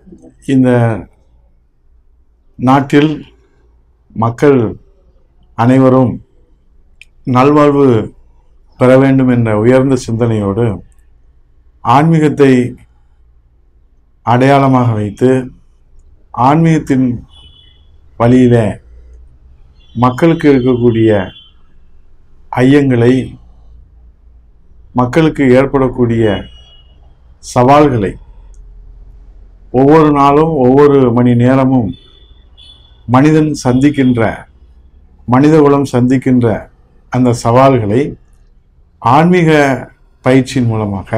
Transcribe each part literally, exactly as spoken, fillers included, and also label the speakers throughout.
Speaker 1: இந்த நாட்டில் மக்கள் அனைவரும் நல்வாழ்வு பெற வேண்டும் என்ற உயர்ந்த சிந்தனையோடு ஆன்மீகத்தை அடையாளமாக வைத்து ஆன்மீகத்தின் வழியில மக்களுக்கு இருக்கக்கூடிய ஐயங்களை, மக்களுக்கு ஏற்படக்கூடிய சவால்களை ஒவ்வொரு நாளும் ஒவ்வொரு மணி நேரமும் மனிதன் சந்திக்கின்ற, மனிதகுலம் சந்திக்கின்ற அந்த சவால்களை ஆன்மீக பயிற்சியின் மூலமாக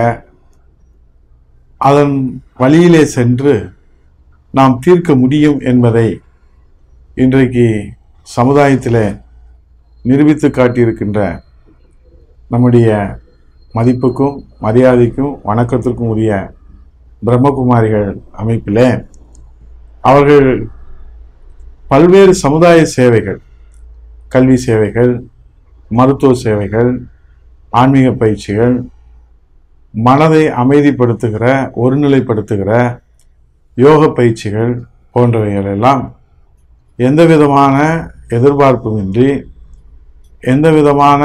Speaker 1: அதன் வழியிலே சென்று நாம் தீர்க்க முடியும் என்பதை இன்றைக்கு சமுதாயத்தில் நிரூபித்து காட்டியிருக்கின்ற நம்முடைய மதிப்புக்கும் மரியாதைக்கும் வணக்கத்திற்கும் உரிய பிரம்மகுமாரிகள் அமைப்பில் அவர்கள் பல்வேறு சமுதாய சேவைகள், கல்வி சேவைகள், மருத்துவ சேவைகள், ஆன்மீக பயிற்சிகள், மனதை அமைதிப்படுத்துகிற, ஒருநிலைப்படுத்துகிற யோக பயிற்சிகள் போன்றவைகள் எல்லாம் எந்த விதமான எதிர்பார்ப்புமின்றி, எந்த விதமான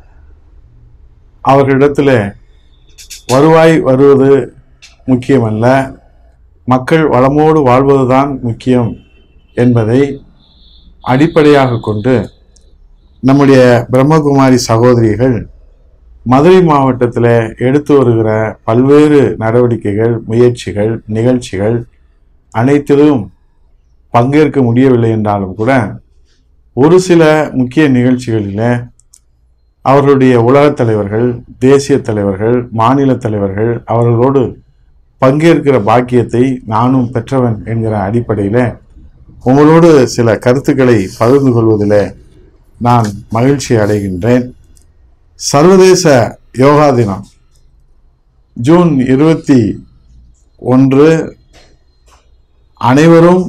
Speaker 1: அவர்களிடத்தில் வருவாய் வருவது முக்கியமல்ல, மக்கள் வளமோடு வாழ்வதுதான் முக்கியம் என்பதை அடிப்படையாக கொண்டு நம்முடைய பிரம்மகுமாரி சகோதரிகள் மதுரை மாவட்டத்தில் எடுத்து வருகிற பல்வேறு நடவடிக்கைகள், முயற்சிகள், நிகழ்ச்சிகள் அனைத்திலும் பங்கேற்க முடியவில்லை என்றாலும் கூட ஒரு சில முக்கிய நிகழ்ச்சிகளில் அவர்களுடைய உலகத் தலைவர்கள், தேசிய தலைவர்கள், மாநில தலைவர்கள் அவர்களோடு பங்கேற்கிற பாக்கியத்தை நானும் பெற்றவன் என்கிற அடிப்படையில் உங்களோடு சில கருத்துக்களை பகிர்ந்து கொள்வதில் நான் மகிழ்ச்சி அடைகின்றேன். சர்வதேச யோகா தினம் ஜூன் இருபத்தி ஒன்று அனைவரும்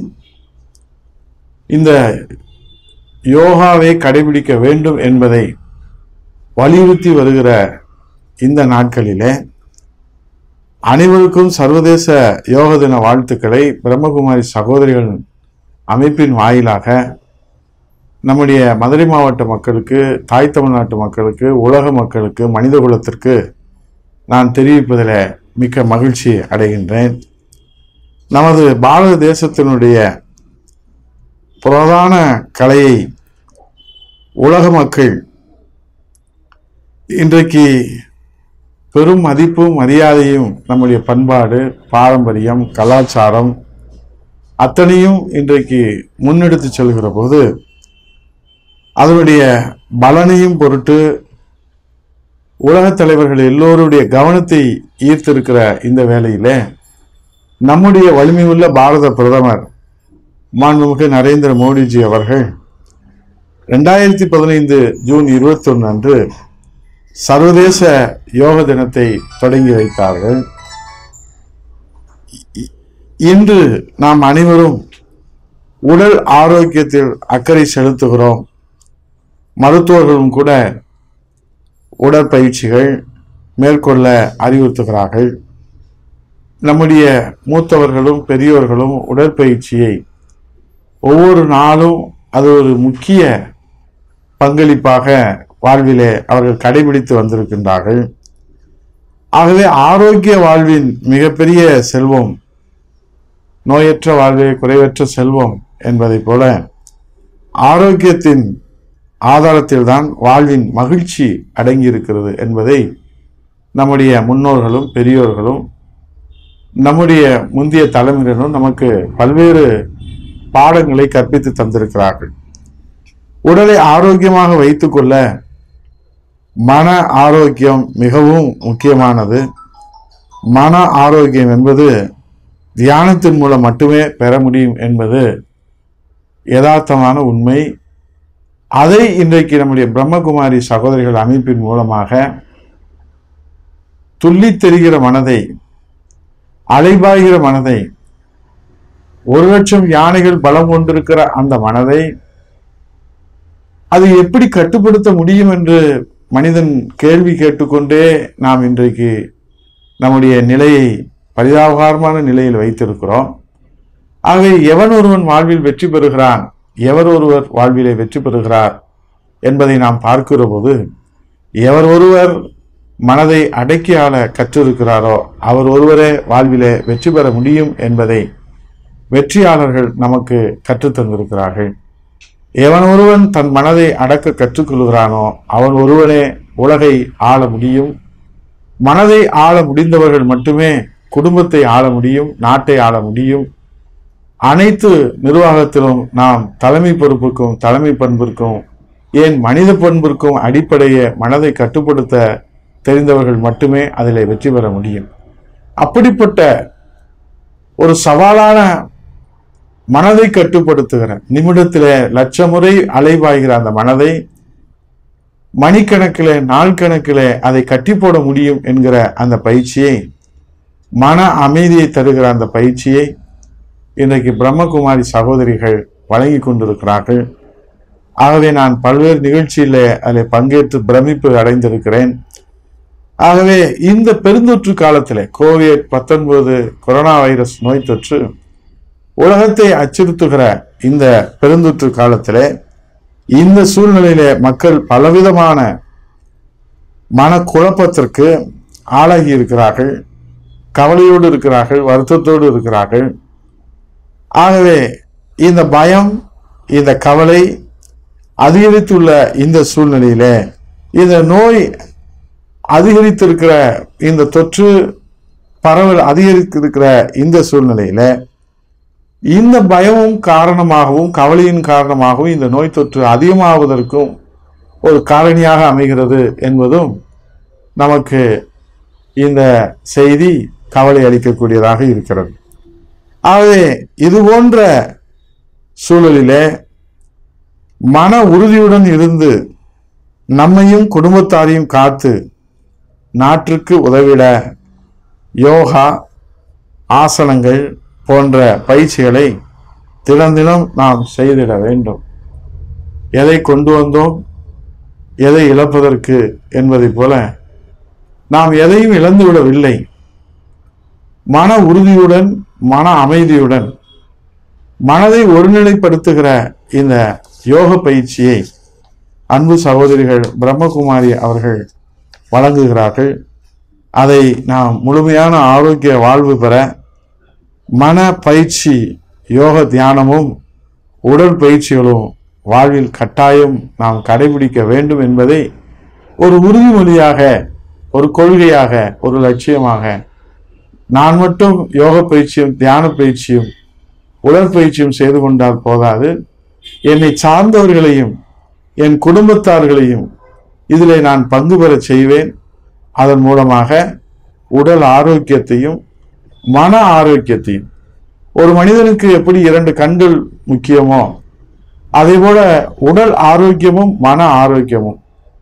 Speaker 1: இந்த யோகாவை கடைபிடிக்க வேண்டும் என்பதை வலியுறுத்தி வருகிற இந்த நாட்களிலே அனைவருக்கும் சர்வதேச யோக தின வாழ்த்துக்களை பிரம்மகுமாரி சகோதரிகள் அமைப்பின் வாயிலாக நம்முடைய மதுரை மாவட்ட மக்களுக்கு, தாய் தமிழ்நாட்டு மக்களுக்கு, உலக மக்களுக்கு, மனித குலத்திற்கு நான் தெரிவிப்பதில் மிக்க மகிழ்ச்சி அடைகின்றேன். நமது பாரத தேசத்தினுடைய பிரதான கலையை உலக மக்கள் இன்றைக்கு பெரும் மதிப்பும் மரியாதையும், நம்முடைய பண்பாடு, பாரம்பரியம், கலாச்சாரம் அத்தனையும் இன்றைக்கு முன்னெடுத்து செல்கிற போது அதனுடைய பலனையும் பொருட்டு உலகத் தலைவர்கள் எல்லோருடைய கவனத்தை ஈர்த்திருக்கிற இந்த வேளையில நம்முடைய வலிமையுள்ள பாரத பிரதமர் மாண்புமிகு நரேந்திர மோடிஜி அவர்கள் ரெண்டாயிரத்தி பதினைந்து ஜூன் இருபத்தி ஒன்று அன்று சர்வதேச யோக தினத்தை தொடங்கி வைத்தார்கள். இன்று நாம் அனைவரும் உடல் ஆரோக்கியத்தில் அக்கறை செலுத்துகிறோம். மருத்துவர்களும் கூட உடற்பயிற்சிகள் மேற்கொள்ள அறிவுறுத்துகிறார்கள். நம்முடைய மூத்தவர்களும் பெரியோர்களும் உடற்பயிற்சியை ஒவ்வொரு நாளும் அது ஒரு முக்கிய பங்களிப்பாக வாழ்விலே அவர்கள் கடைபிடித்து வந்திருக்கின்றார்கள். ஆகவே ஆரோக்கிய வாழ்வின் மிகப்பெரிய செல்வம் நோயற்ற வாழ்வே குறைவற்ற செல்வம் என்பதை போல ஆரோக்கியத்தின் ஆதாரத்தில் தான் வாழ்வின் மகிழ்ச்சி அடங்கி இருக்கிறது என்பதை நம்முடைய முன்னோர்களும் பெரியோர்களும் நம்முடைய முந்தைய தலைமுறையினரும் நமக்கு பல்வேறு பாடங்களை கற்பித்து தந்திருக்கிறார்கள். உடலை ஆரோக்கியமாக வைத்துக்கொள்ள மன ஆரோக்கியம் மிகவும் முக்கியமானது. மன ஆரோக்கியம் என்பது தியானத்தின் மூலம் மட்டுமே பெற முடியும் என்பது யதார்த்தமான உண்மை. அதை இன்றைக்கு நம்முடைய பிரம்மகுமாரி சகோதரிகள் அமைப்பின் மூலமாக துள்ளித் தெரிகிற மனதை, அலைபாய்கிற மனதை, ஒரு லட்சம் யானைகள் பலம் கொண்டிருக்கிற அந்த மனதை அது எப்படி கட்டுப்படுத்த முடியும் என்று மனிதன் கேள்வி கேட்டுக்கொண்டே நாம் இன்றைக்கு நம்முடைய நிலையை பரிதாபகரமான நிலையில் வைத்திருக்கிறோம். ஆகவே எவன் ஒருவன் வாழ்வில் வெற்றி பெறுகிறான், எவர் ஒருவர் வாழ்விலே வெற்றி பெறுகிறார் என்பதை நாம் பார்க்கிற போது, எவர் ஒருவர் மனதை அடக்கி ஆள கற்றிருக்கிறாரோ அவர் ஒருவரே வாழ்விலே வெற்றி பெற முடியும் என்பதை வெற்றியாளர்கள் நமக்கு கற்றுத்தந்திருக்கிறார்கள். எவன் ஒருவன் தன் மனதை அடக்க கற்றுக்கொள்கிறானோ அவன் ஒருவனே உலகை ஆள முடியும். மனதை ஆள முடிந்தவர்கள் மட்டுமே குடும்பத்தை ஆள முடியும், நாட்டை ஆள முடியும். அனைத்து நிர்வாகத்திலும் நாம் தலைமை பொறுப்புக்கும் தலைமை பண்பிற்கும் ஏன் மனித பண்பிற்கும் அடிப்படையே மனதை கட்டுப்படுத்த தெரிந்தவர்கள் மட்டுமே அதில் வெற்றி பெற முடியும். அப்படிப்பட்ட ஒரு சவாலான மனதை கட்டுப்படுத்துகிற நிமிடத்திலே லட்ச முறை அலைவாய்கிற அந்த மனதை மணிக்கணக்கிலே நாள் கணக்கிலே அதை கட்டி போட முடியும் என்கிற அந்த பயிற்சியை, மன அமைதியை தருகிற அந்த பயிற்சியை இன்றைக்கு பிரம்மகுமாரி சகோதரிகள் வழங்கி கொண்டிருக்கிறார்கள். ஆகவே நான் பல்வேறு நிகழ்ச்சியிலே அதில் பங்கேற்று பிரமிப்பு அடைந்திருக்கிறேன். ஆகவே இந்த பெருந்தொற்று காலத்திலே கோவிட் பத்தொன்பது கொரோனா வைரஸ் நோய் தொற்று உலகத்தை அச்சுறுத்துகிற இந்த பெருந்தொற்று காலத்திலே இந்த சூழ்நிலையிலே மக்கள் பலவிதமான மனக்குழப்பத்திற்கு ஆளாகி இருக்கிறார்கள், கவலையோடு இருக்கிறார்கள், வருத்தத்தோடு இருக்கிறார்கள். ஆகவே இந்த பயம், இந்த கவலை அதிகரித்துள்ள இந்த சூழ்நிலையிலே, இந்த நோய் அதிகரித்திருக்கிற இந்த தொற்று பரவல் அதிகரித்திருக்கிற இந்த சூழ்நிலையில இந்த பயமும் காரணமாகவும் கவலையின் காரணமாகவும் இந்த நோய் தொற்று அதிகமாவதற்கும் ஒரு காரணியாக அமைகிறது என்பதும் நமக்கு இந்த செய்தி கவலை அளிக்கக்கூடியதாக இருக்கிறது. ஆகவே இது போன்ற சூழலிலே மன உறுதியுடன் இருந்து நம்மையும் குடும்பத்தாரையும் காத்து நாட்டிற்கு உதவிட யோகா, ஆசனங்கள் போன்ற பயிற்சிகளை தினம் தினம் நாம் செய்திட வேண்டும். எதை கொண்டு வந்தோம், எதை இழப்பதற்கு என்பதை போல நாம் எதையும் இழந்து விடவில்லை. மன உறுதியுடன், மன அமைதியுடன் மனதை ஒருநிலைப்படுத்துகிற இந்த யோக பயிற்சியை அன்பு சகோதரிகள் பிரம்மகுமாரி அவர்கள் வழங்குகிறார்கள். அதை நாம் முழுமையான ஆரோக்கிய வாழ்வு பெற மன பயிற்சி, யோக தியானமும் உடற்பயிற்சிகளும் வாழ்வில் கட்டாயம் நாம் கடைபிடிக்க வேண்டும் என்பதை ஒரு உறுதிமொழியாக, ஒரு கொள்கையாக, ஒரு லட்சியமாக, நான் மட்டும் யோக பயிற்சியும் தியான பயிற்சியும் உடற்பயிற்சியும் செய்து கொண்டால் போதாது, என்னை சார்ந்தவர்களையும் என் குடும்பத்தார்களையும் இதிலே நான் பங்கு பெற செய்வேன். அதன் மூலமாக உடல் ஆரோக்கியத்தையும் மன ஆரோக்கியத்தையும், ஒரு மனிதனுக்கு எப்படி இரண்டு கண்கள் முக்கியமோ அதே போல உடல் ஆரோக்கியமும் மன ஆரோக்கியமும்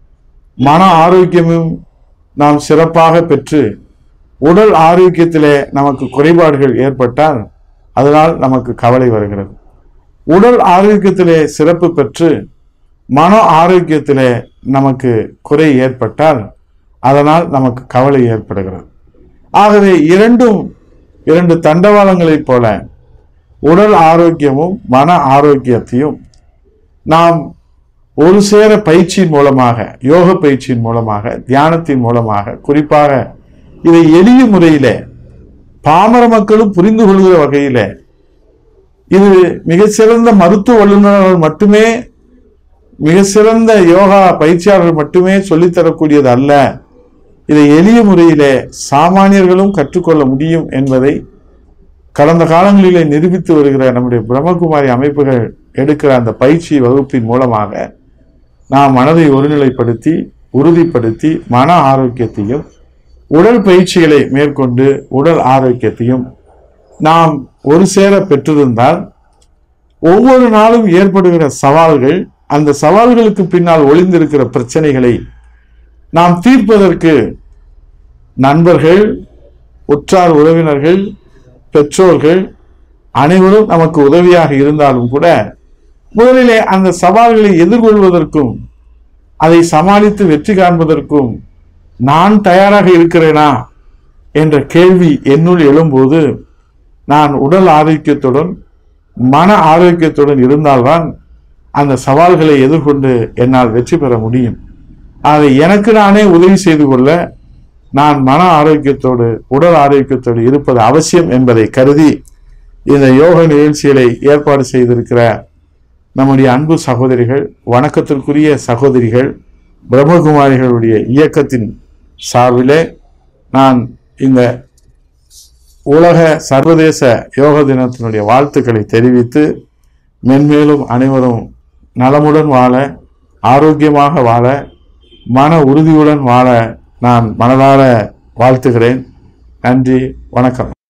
Speaker 1: மன ஆரோக்கியமும் நாம் சிறப்பாக பெற்று உடல் ஆரோக்கியத்திலே நமக்கு குறைபாடுகள் ஏற்பட்டால் அதனால் நமக்கு கவலை வருகிறது. உடல் ஆரோக்கியத்திலே சிறப்பு பெற்று மன ஆரோக்கியத்திலே நமக்கு குறை ஏற்பட்டால் அதனால் நமக்கு கவலை ஏற்படுகிறது. ஆகவே இரண்டும் இரண்டு தண்டவாளங்களைப் போல உடல் ஆரோக்கியமும் மன ஆரோக்கியத்தையும் நாம் ஒரு சேர பயிற்சியின் மூலமாக, யோக பயிற்சியின் மூலமாக, தியானத்தின் மூலமாக, குறிப்பாக இதை எளிய முறையிலே பாமர மக்களும் புரிந்து கொள்கிற வகையிலே, இது மிக சிறந்த மருத்துவ வல்லுநர்கள் மட்டுமே, மிக சிறந்த யோகா பயிற்சியாளர்கள் மட்டுமே சொல்லித்தரக்கூடியது அல்ல. இதை எளிய முறையிலே சாமானியர்களும் கற்றுக்கொள்ள முடியும் என்பதை கடந்த காலங்களிலே நிரூபித்து வருகிற நம்முடைய பிரம்மகுமாரி அமைப்புகள் எடுக்கிற அந்த பயிற்சி வகுப்பின் மூலமாக நாம் மனதை ஒருநிலைப்படுத்தி, உறுதிப்படுத்தி, மன ஆரோக்கியத்தையும் உடல் பயிற்சிகளை மேற்கொண்டு உடல் ஆரோக்கியத்தையும் நாம் ஒரு சேர பெற்றிருந்தால் ஒவ்வொரு நாளும் ஏற்படுகிற சவால்கள், அந்த சவால்களுக்கு பின்னால் ஒளிந்திருக்கிற பிரச்சனைகளை நாம் தீர்ப்பதற்கு நண்பர்கள், உற்றார் உறவினர்கள், பெற்றோர்கள் அனைவரும் நமக்கு உதவியாக இருந்தாலும் கூட முதலிலே அந்த சவால்களை எதிர்கொள்வதற்கும் அதை சமாளித்து வெற்றி காண்பதற்கும் நான் தயாராக இருக்கிறேனா என்ற கேள்வி என்னுள் எழும்போது நான் உடல் ஆரோக்கியத்துடன் மன ஆரோக்கியத்துடன் இருந்தால்தான் அந்த சவால்களை எதிர்கொண்டு என்னால் வெற்றி பெற முடியும். அதை எனக்கு நானே உதவி செய்து கொள்ள நான் மன ஆரோக்கியத்தோடு உடல் ஆரோக்கியத்தோடு இருப்பது அவசியம் என்பதை கருதி இந்த யோக நிகழ்ச்சிகளை ஏற்பாடு செய்திருக்கிற நம்முடைய அன்பு சகோதரிகள், வணக்கத்திற்குரிய சகோதரிகள், பிரம்மகுமாரிகளுடைய இயக்கத்தின் சார்பிலே நான் இந்த உலக சர்வதேச யோக தினத்தினுடைய வாழ்த்துக்களை தெரிவித்து மென்மேலும் அனைவரும் நலமுடன் வாழ, ஆரோக்கியமாக வாழ, மன உறுதியுடன் வாழ நான் மனதார வாழ்த்துகிறேன். நன்றி, வணக்கம்.